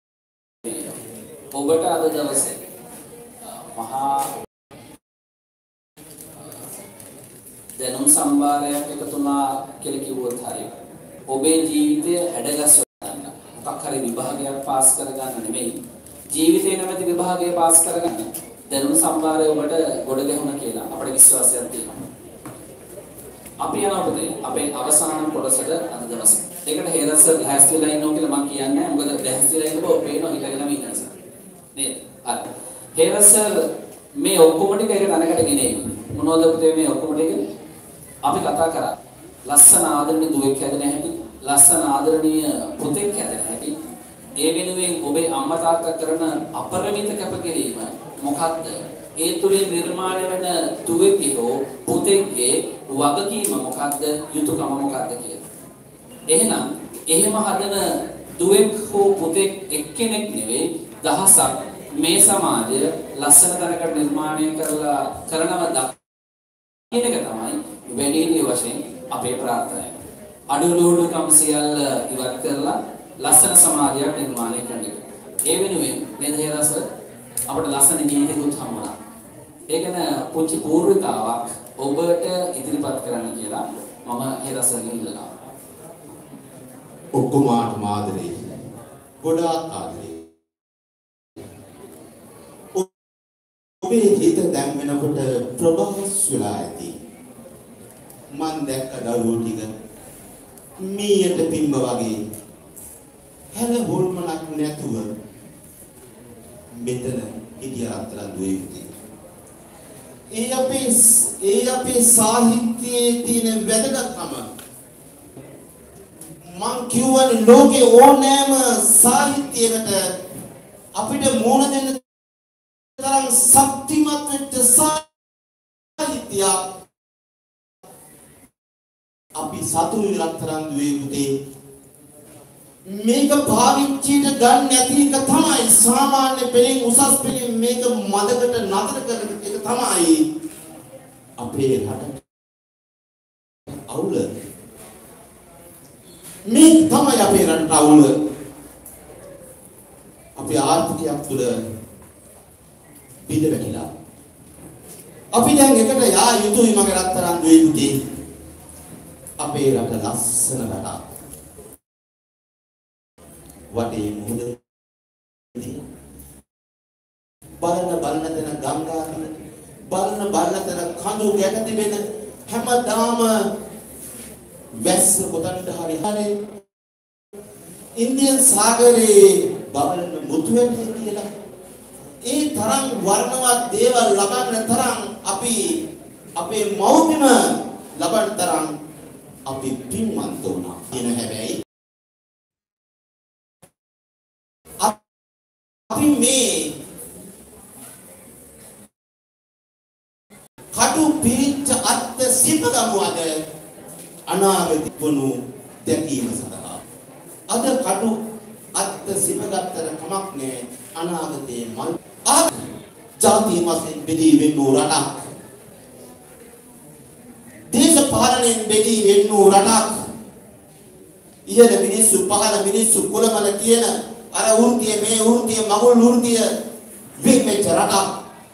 ඔබට අද දවසේ මහා දැනුම් සම්භාරයක් එකතු වුණා කියලා කිව්වොත් හරිය. ඔබේ ජීවිතය හැඩගස්ව ගන්න. මොකක් හරි විභාගයක් පාස් කරගන්න නෙමෙයි. ජීවිතේ නැමැති විභාගය පාස් කරගන්න. දැනුම් සම්භාරය ඔබට ගොඩ ගැහුණා කියලා අපේ විශ්වාසයක් තියෙනවා. අපි යනවා පුතේ අපේ අවසාන කොටසට අද දවසේ. ඒකට හේරස් ලෑස්ති වෙලා ඉන්නවා කියලා මම කියන්නේ නැහැ. මොකද ලෑස්ති වෙලා ඉන්නකොට ඔබ පේනවා හිතගෙනම ඉන්න නිසා. නේද? හරි. හේරස් මේ ඔක්කොම ටික එක තැනකට ගෙනෙන්නේ. මොනවද පුතේ මේ ඔක්කොම ටික? අපි කතා කරා. ලස්සන ආදරණීය දුවෙක් හැදෙන හැටි, ලස්සන ආදරණීය පුතෙක් හැදෙන හැටි. ඒ වෙනුවෙන් ඔබේ අම්මා තාත්තා කරන අපරිමිත කැපකිරීම මොකක්ද? ඒ තුලින් නිර්මාණය වෙන දුවෙක්ගේ හෝ පුතෙක්ගේ වගකීම මොකක්ද? යුතුයකම මොකක්ද කියලා. එහෙනම් එහෙම හදන දුවෙක් හෝ පුතෙක් එක්කෙනෙක් නෙවෙයි දහසක් මේ සමාජය ලස්සන තැනකට නිර්මාණය කරලා කරනවා දකින්න එක තමයි වැඩිහිටිය වශයෙන් අපේ ප්‍රාර්ථනාව. අඩුලුහුඩුකම් සියල්ල ඉවත් කරලා ලස්සන සමාජයක් නිර්මාණය කරන්න එක. ඒ වෙනුවෙන් නේද හේරස අපිට ලස්සන ජීවිතයකුත් හම්බුණා. ඒක න පුංචි පූර්විකාවක් ඔබට ඉදිරිපත් කරන්න කියලා මම හේරසගෙන් ඉල්ලනවා. ඔක්කොමාට ආදරේ. ගොඩාක් ආදරේ. ඔබේ හිත දැන් වෙනකොට ප්‍රබහස් වෙලා ඇති. මන් දැක්ක දරුවෝ ටික මීයට පිම්බ වගේ හැල හොල්මනක් නැතුව මෙතන ඉදිරිය අතර දුවේ. ඒ අපේ ඒ අපේ සාහිත්‍යයේ තියෙන වැදගත්කම මං කියවනේ ලෝකේ ඕනෑම සාහිත්‍යයකට අපිට මොන දෙන්න තරම් ශක්තිමත් වෙච්ච සාහිත්‍යයක් අපි සතුරු රත්තරන් දුවේ පුතේ. මේක පාවිච්චියට ගන්න නැති එක තමයි සාමාන්‍ය පෙළෙන් උසස් පෙළෙන් මේක මදකට නතර කරන එක තමයි අපේ රටට අවුල. මේ තමයි අපේ රටට අවුල. අපේ ආර්ථිකයක් තුළ බිඳ වැටිලා. අපි දැන් එකට යා යුතුයි මගේ රත්තරන් දුවේ පුතේ. අපේ රට ලස්සන රටක්. වටේ මුහුද බලන බලන තැන ගංගා තියෙන බලන බලන තැන කඳු ගැට තිබෙන හැමදාම වැස්ස කොතනද හරි හරි ඉන්දියන් සාගරේ බලන මුතුන් කියලා ඒ තරම් වර්ණවත් දේවල් ලබන්න තරම් අපි අපේ මෞබිම ලබන්න තරම් අපි පින්වන්ත වුණා. එන හැබැයි අපි මේ කටු පිරිච්ච අත්ත සිපගමුවද අනාගත වනු දැකීම සඳහා. අද කටු අත්ත සිපගත්තර කමක් නෑ අනාගතයේ මල් ආ ජාති වශයෙන් බෙදී වෙන්නු රටක්. දේශපාලනයෙන් බෙදී වෙන්නු රටක්. ඉහළ මිනිස්සු පහළ මිනිස්සු කුලමල කියන අර වෘත්තිය මේ වෘත්තිය මගුල් වෘත්තිය වෙච්ච රටක්.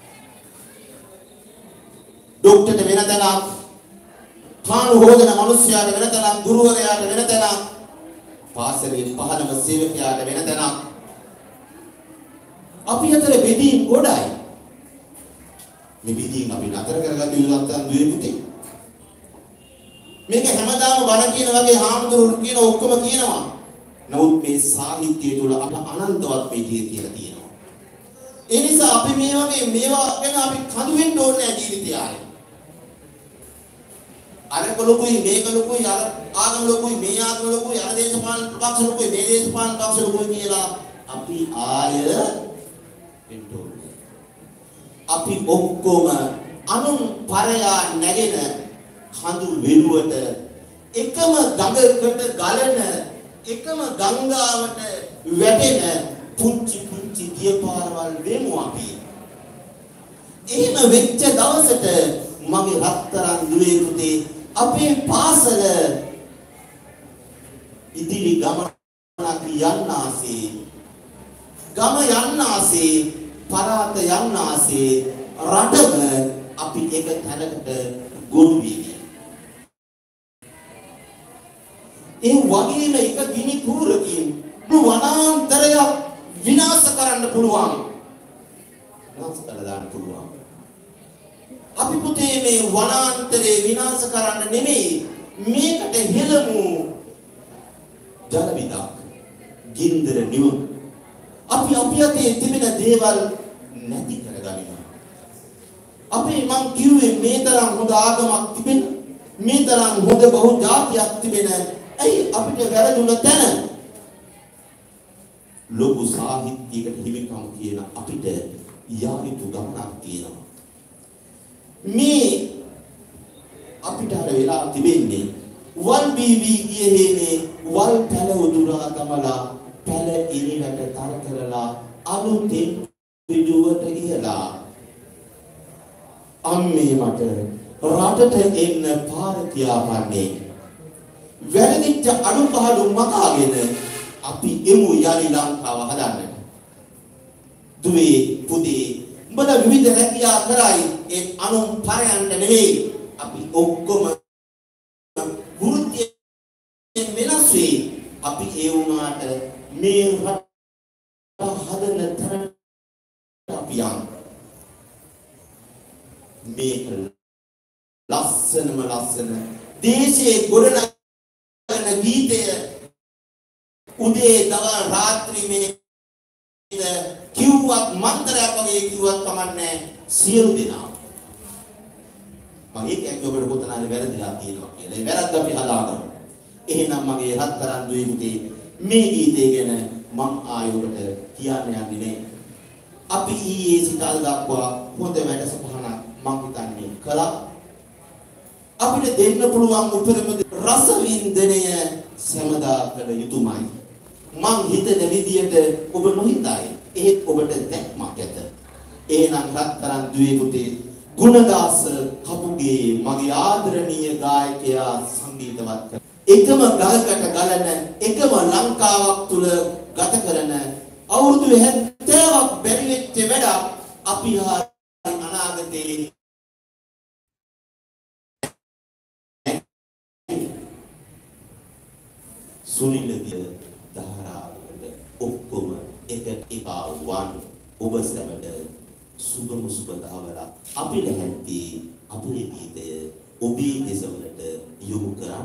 ડોක්ටර්ට වෙන තැනක්, කාණු හොදන මිනිස්යාට වෙන තැනක්, ගුරුවරයාට වෙන තැනක්, පාසලේ පහළම සේවකයාට වෙන තැනක්. අපි අතර බෙදීම් ගොඩයි. මේ බෙදීම් අපි නතර කරගන්න යුතුයන් දුවේ පුතේ. මේක හැමදාම බණ කියන වගේ හාමුදුරුවෝ කියන ඔක්කොම කියනවා. නමුත් මේ සාහිත්‍යය තුළ අප අනන්තවත් වේදිකේ කියලා තියෙනවා. ඒ නිසා අපි මේ වගේ මේවා ගැන අපි කඳු වෙන්න ඕනේ නැහැ ජීවිතය ආයේ. අරක ලොකුයි මේක ලොකුයි අර ආගම ලොකුයි මේ ආගම ලොකුයි අර දේශපාලන පක්ෂ ලොකුයි මේ දේශපාලන පක්ෂ ලොකුයි කියලා අපි ආය එන්ටෝනේ. අපි ඔක්කොම අනුන් පරයා නැගෙන කඳු වෙනුවට එකම ගඟකට ගලන එකම ගංගාවට වැටෙන පුංචි පුංචි දියපාරවල් වෙමු අපි. එහෙම වෙච්ච දවසට මගේ රත්තරන් දුවේ පුතේ අපේ පාසල ඉදිරි ගමනක් යන්නාසේ ගම යන්නාසේ පරාත යන්නාසේ රටම අපි එක තැනකට ගොනු වී ඒ වගේම එක ගිනි කූරකින් වනාන්තරයක් විනාශ කරන්න පුළුවන්. විනාශ කරලා දාන්න පුළුවන්. අපි පුතේ මේ වනාන්තරේ විනාශ කරන්න නෙමෙයි මේකට හෙළමු ජල විදක් ගින්දර නිවු. අපි අපි අතේ තිබෙන දේවල් නැති කරගනිමු. අපි මං කිව්වේ මේ තරම් හොඳ ආගමක් තිබෙන මේ තරම් හොඳ බහු ජාතියක් තිබෙන ඇයි අපිට වැරදුන තැන ලොකු සාහිත්‍යයකට හිමිකම් කියන අපිට යාවිතු ගමනක් තියෙනවා. මේ අපිට අර වෙලා තිබෙන්නේ වල් බීවි ගියේනේ වල් පැල උදුරා තමලා පැල ඉරිලට තර කරලා අලුතෙන් විදුවට ගියලා අම්මේ මට රටට එන්න පාර තියාපන්නේ වැරදිච්ච අනුපහළු මකාගෙන අපි එමු යලි ලංකාව හදන්න. දුවේ පුතේ උඹලා විවිධ රැකියා කරයි ඒ අනුන් පරයන්ට නෙවෙයි අපි ඔක්කොම වෘත්තියෙන් වෙනස් වෙයි. අපි ඒ වුණාට මේ රට හදන තරමට අපි යම් මේක ලස්සනම ලස්සන දේශයේ ගොඩනගන ගීතය උදේ දවල් රාත්‍රී මේ කිව්වත් මන්ත්‍රයක් වගේ කිව්වත් කමන්නේ සියලු දෙනා මම ඒක ඔබට පොතනාලේ වැරදිලා තියෙනවා කියලා. ඒ වැරද්ද අපි හදාගමු. එහෙනම් මගේ රත්තරන් දුවේ පුතේ මේ ගීතය ගැන මම ආයෝකට කියන්න යන්නේ නැහැ. අපි ඊයේ සිට අද දක්වා හොඳ වැඩසටහනක් මම හිතන්නේ කළා. අපිට දෙන්න පුළුවන් උපරිම රස වින්දනය සමදා කළ යුතුමයි. මං හිතන විදියට ඔබ නොහිතයි. ඒත් ඔබට දැක්මක් ඇත. එහෙනම් රත්තරන් දුවේ පුතේ ගුණදාස කපුගේ මගේ ආදරණීය ගායකයා සංගීතවත් කර එකම ගලකට ගලන එකම ලංකාවක් තුල ගත කරන අවුරුදු හැත්තෑවක් බැරි වෙච්ච වැඩ අපි අනාගතේ සුනිලදී දහරාවල ඔක්කොම එක එකා වන් ඔබ සැමට සුබම සුබ දහවලා අපිට හැන්ති අපේ ගීතය ඔබේ දෙසවලට යොමු කරන්න.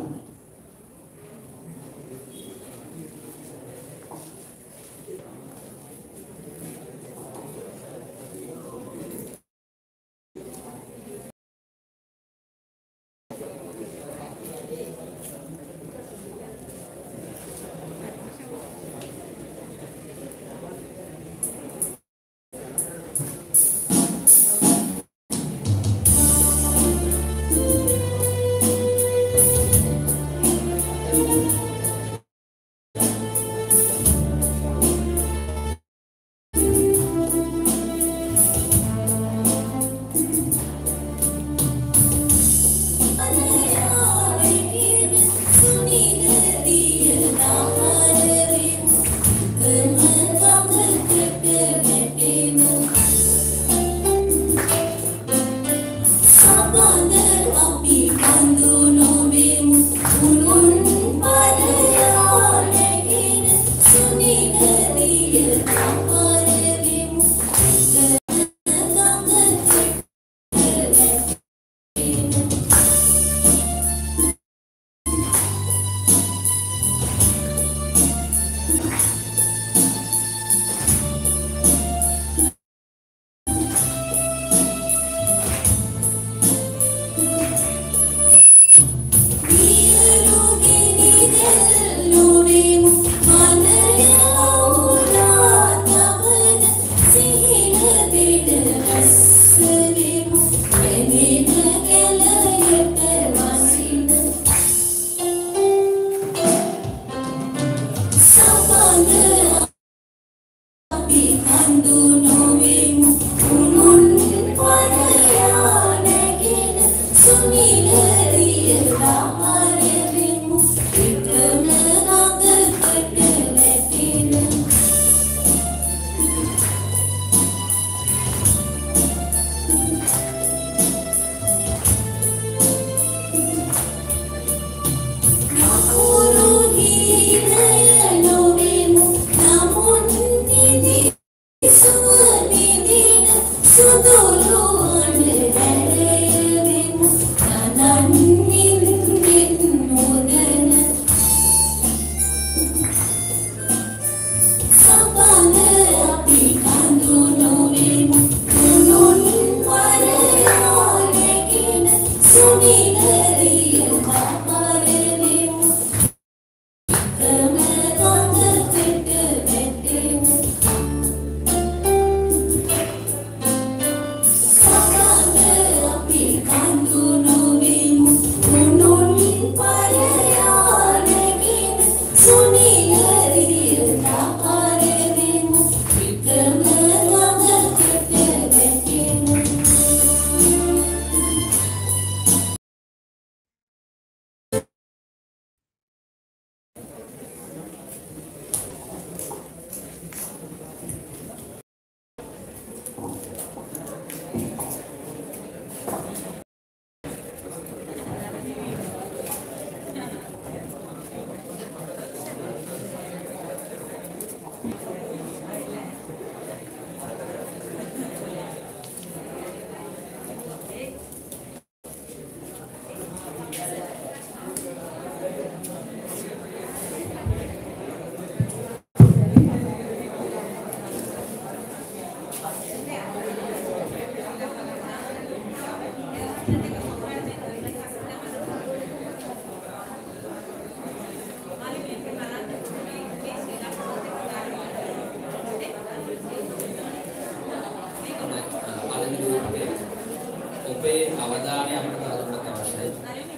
අපේ අවධානය අපට තවදුරටත් අවශ්‍යයි.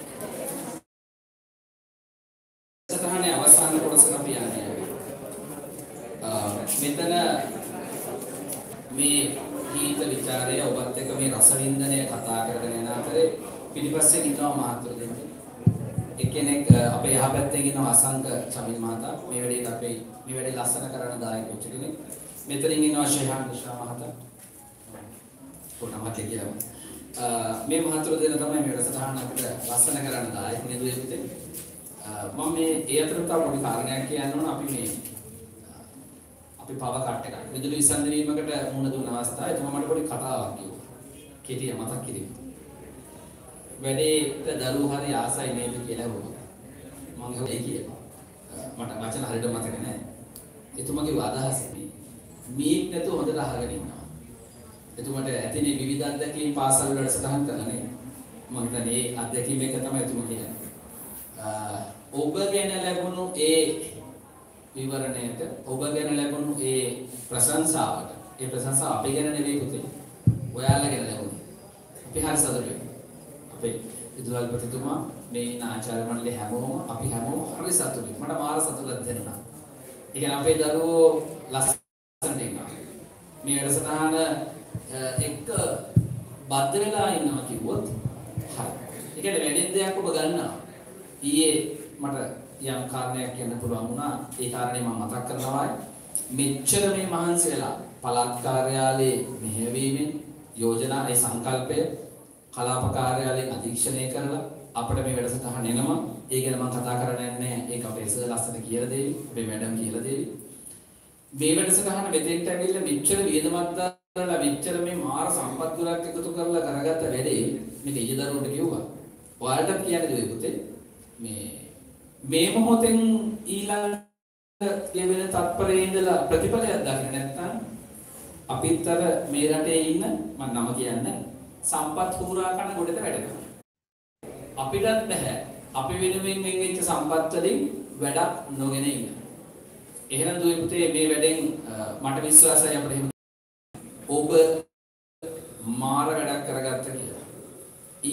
සතහනේ අවසාන කොටසට අපි යන්නේ. මෙතන මේ ගීත විචාරය ඔබත් එක්ක මේ රසවින්දනය කතා කරගෙන යන අතරේ පිටිපස්සේ ඉන්නවා මහත්තුරු දෙන්නෙක්. එක්කෙනෙක් අපේ යහපැත්තේ ඉන්නවා අසංක චමිල් මහතා. මේ වැඩේට අපේ මේ වැඩේ ලස්සන කරන දායක වෙච්ච කෙනෙක්. මෙතනින් ඉන්නවා ශේහාන් ෂා මහතා. කොහොමද කියලා. මේ මහත්තුරු දෙන්න තමයි මේ රසතහන අපිට ලස්සන කරන්න දායක නෙදුවේ පුතේ. මම මේ ඒ අතර තව පොඩි කාරණයක් කියන්න ඕන. අපි මේ අපි පව කට් එකක් විදුලි විසන්දනීමකට මුහුණ දුන්න අවස්ථාවේ තමයි මට පොඩි කතාවක් කිව්වා. කෙටිය මතක් කිරීම. වැඩේට දරුවෝ හරි ආසයි නේද කියලා වුණා. මම ඒ කියනවා. මට වචන හරියට මතක නැහැ. එතුමගේ අදහස මේක නැතුව හොඳට අහගෙන ඉන්නවා. එතුමට ඇතිනේ විවිධ අත්දැකීම් පාසල් වල සටහන් කරලානේ. මම හිතන්නේ ඒ අත්දැකීම් එක තමයි එතුම කියන්නේ. ඔබ ගැන ලැබුණු ඒ විවරණයට ඔබ ගැන ලැබුණු ඒ ප්‍රශංසාවට ඒ ප්‍රශංසාව අපි ගැන නෙවෙයි පුතේ. ඔයාලා ගැන ලැබුණේ. අපි හරි සතුටුයි. අපේ විදුහල්පතිතුමා මේ ආචාර්ය මණ්ඩලේ හැමෝම අපි හැමෝම හරි සතුටුයි. මට මාර සතුටක් දැනුණා. ඒ කියන්නේ අපේ දරුවෝ ලස්සනට ඉන්නවා. මේ වැඩසටහන එක්ක බද්ධ වෙලා ඉන්නවා කිව්වොත් හරි. ඒ කියන්නේ වැඩි දෙයක් ඔබ ගන්නවා. ඊයේ මට යම් කාරණයක් කියන්න පුළුවන් වුණා. ඒ කාරණේ මම මතක් කරනවා. මෙච්චර මේ මහන්සි වෙලා පළාත් කාර්යාලයේ මෙහෙයවීමෙන් යෝජනා ඒ සංකල්පය කලාප කාර්යාලයෙන් අධීක්ෂණය කරලා අපිට මේ වැඩසටහන එනවා. ඒ ගැන මම කතා කරන්නේ නැහැ. ඒක අපේ සර් ලස්සට කියලා දෙවි. අපේ මැඩම් කියලා දෙවි. මේ වැඩසටහන මෙතෙන්ට ඇවිල්ලා මෙච්චර වියදමක් දාලා මෙච්චර මේ මාර සම්පත් ගොඩක් එකතු කරලා කරගත්ත වැඩේ මේක ඊදරුවට කිව්වා. ඔයාලට කියන්නේ දෙවි පුතේ. මේ මේ මොහොතෙන් ඊළඟ ලැබෙන තත්පරේ ඉඳලා ප්‍රතිඵලයක් දකින්න නැත්නම් අපිත්තර මේ රටේ ඉන්න මම නම කියන්නේ සම්පත් හුරා කරන ගොඩට වැඩනවා. අපිටත් බෑ අපි වෙනුවෙන් වෙන් වෙච්ච සම්පත් වලින් වැඩක් නොගෙන ඉන්න. එහෙනම් දුවේ පුතේ මේ වැඩෙන් මට විශ්වාසයි අපිට ඔබ මාර වැඩක් කරගත්ත කියලා.